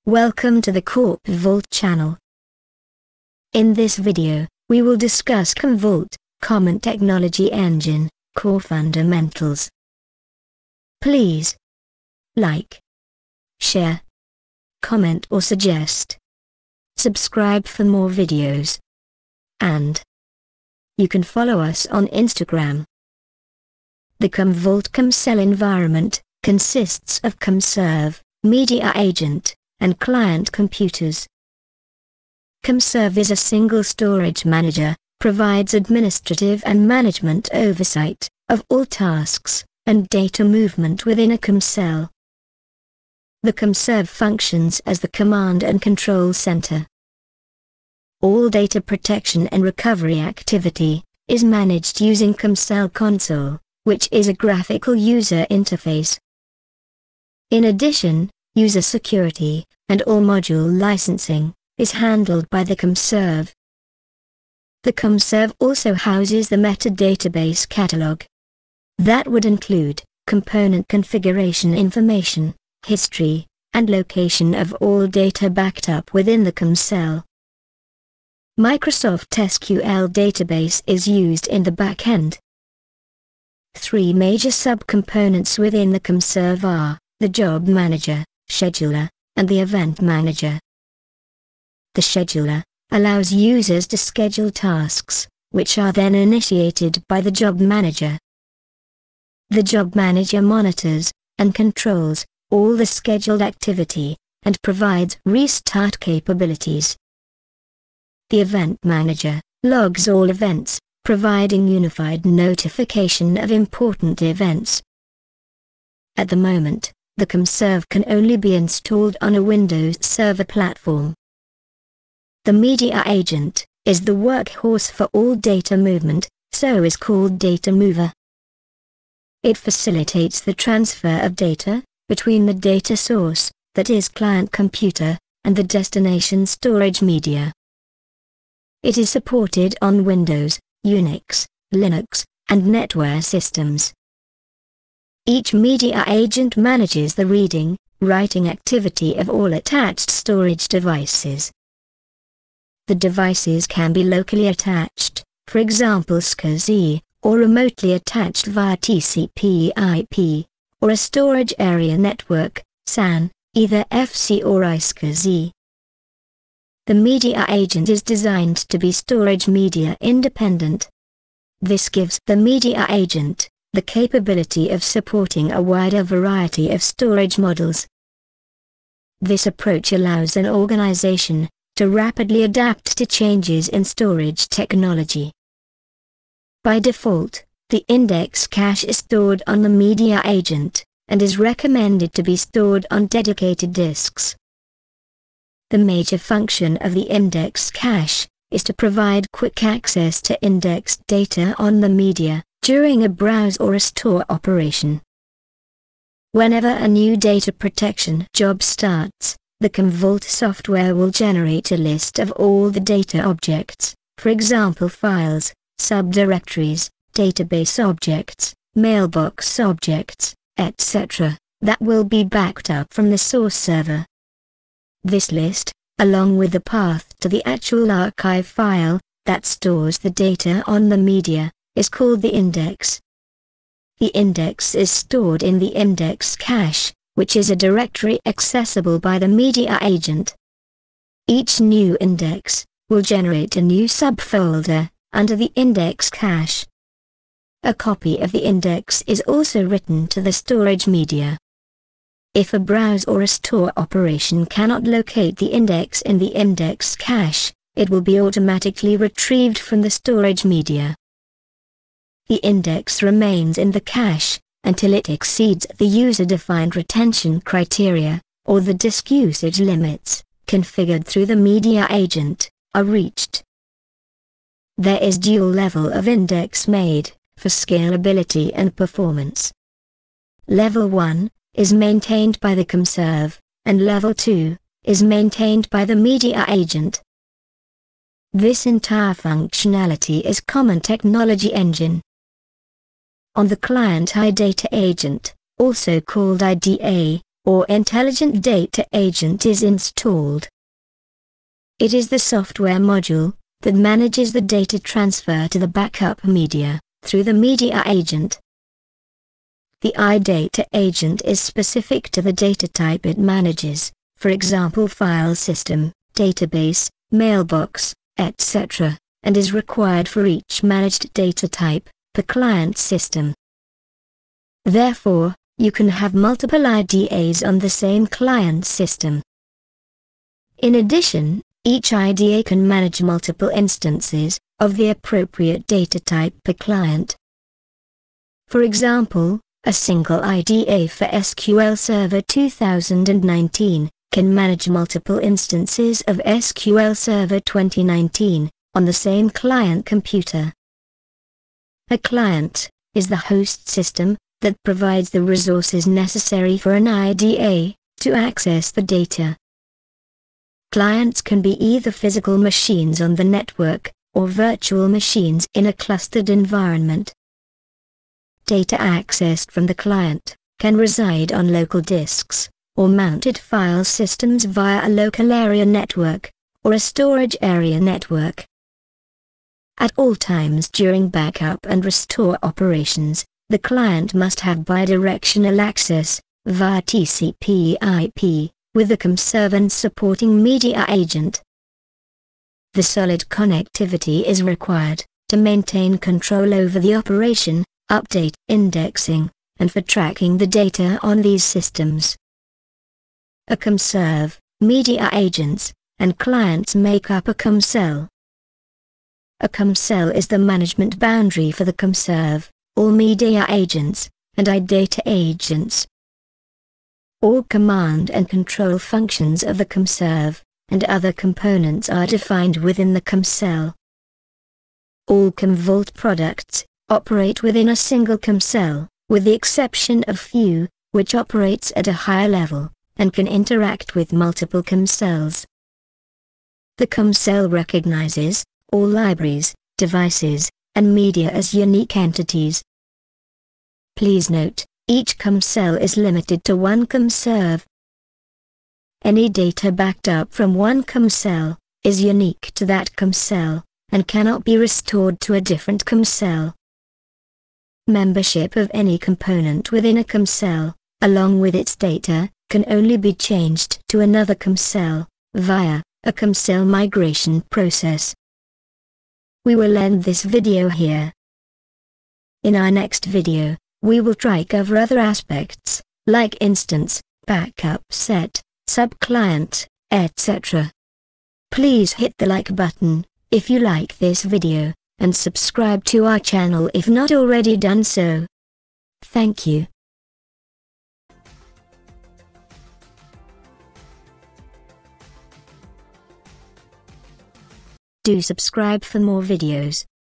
Welcome to the CorpVault channel. In this video, we will discuss Commvault, Common Technology Engine, core fundamentals. Please like, share, comment or suggest. Subscribe for more videos. And you can follow us on Instagram. The Commvault CommCell Environment consists of CommServe, iDataAgent, and client computers. CommServe is a single storage manager, provides administrative and management oversight of all tasks and data movement within a CommCell. The CommServe functions as the command and control center. All data protection and recovery activity is managed using CommCell Console, which is a graphical user interface. In addition, user security and all module licensing is handled by the CommServe. The CommServe also houses the metadatabase catalog. That would include component configuration information, history, and location of all data backed up within the CommCell. Microsoft SQL database is used in the backend. Three major subcomponents within the CommServe are the Job Manager, Scheduler, and the Event Manager. The Scheduler allows users to schedule tasks, which are then initiated by the Job Manager. The Job Manager monitors and controls all the scheduled activity and provides restart capabilities. The Event Manager logs all events, providing unified notification of important events. At the moment, the CommServe can only be installed on a Windows Server platform. The iDataAgent is the workhorse for all data movement, so is called Data Mover. It facilitates the transfer of data between the data source, that is client computer, and the destination storage media. It is supported on Windows, Unix, Linux, and NetWare systems. Each iDataAgent manages the reading, writing activity of all attached storage devices. The devices can be locally attached, for example SCSI, or remotely attached via TCP/IP, or a storage area network, SAN, either FC or iSCSI. The iDataAgent is designed to be storage media independent. This gives the iDataAgent the capability of supporting a wider variety of storage models. This approach allows an organization to rapidly adapt to changes in storage technology. By default, the index cache is stored on the iDataAgent, and is recommended to be stored on dedicated disks. The major function of the index cache is to provide quick access to indexed data on the media during a browse or a store operation. Whenever a new data protection job starts, the Commvault software will generate a list of all the data objects, for example files, subdirectories, database objects, mailbox objects, etc., that will be backed up from the source server. This list, along with the path to the actual archive file that stores the data on the media, is called the index. The index is stored in the index cache, which is a directory accessible by the iDataAgent. Each new index will generate a new subfolder under the index cache. A copy of the index is also written to the storage media. If a browse or a store operation cannot locate the index in the index cache, it will be automatically retrieved from the storage media. The index remains in the cache until it exceeds the user-defined retention criteria, or the disk usage limits, configured through the iDataAgent, are reached. There is dual level of index made, for scalability and performance. Level 1 is maintained by the CommServe, and Level 2 is maintained by the iDataAgent. This entire functionality is Common Technology Engine. On the client iDataAgent, also called IDA, or Intelligent Data Agent is installed. It is the software module that manages the data transfer to the backup media through the media agent. The iDataAgent is specific to the data type it manages, for example file system, database, mailbox, etc., and is required for each managed data type per client system. Therefore, you can have multiple IDAs on the same client system. In addition, each IDA can manage multiple instances of the appropriate data type per client. For example, a single IDA for SQL Server 2019 can manage multiple instances of SQL Server 2019 on the same client computer. A client is the host system that provides the resources necessary for an IDA to access the data. Clients can be either physical machines on the network or virtual machines in a clustered environment. Data accessed from the client can reside on local disks or mounted file systems via a local area network or a storage area network. At all times during backup and restore operations, the client must have bidirectional access via TCP/IP with the CommServe and supporting media agent. The solid connectivity is required to maintain control over the operation, update, indexing, and for tracking the data on these systems. A CommServe, media agents, and clients make up a CommCell. A CommCell is the management boundary for the CommServe, all media agents, and iDataAgents. All command and control functions of the CommServe and other components are defined within the CommCell. All Commvault products operate within a single CommCell, with the exception of few, which operates at a higher level and can interact with multiple CommCells. The CommCell recognizes all libraries, devices, and media as unique entities. Please note, each CommCell is limited to one CommServe. Any data backed up from one CommCell is unique to that CommCell and cannot be restored to a different CommCell. Membership of any component within a CommCell, along with its data, can only be changed to another CommCell via a CommCell migration process. We will end this video here. In our next video, we will try cover other aspects, like instance, backup set, sub-client, etc. Please hit the like button if you like this video, and subscribe to our channel if not already done so. Thank you. Do subscribe for more videos.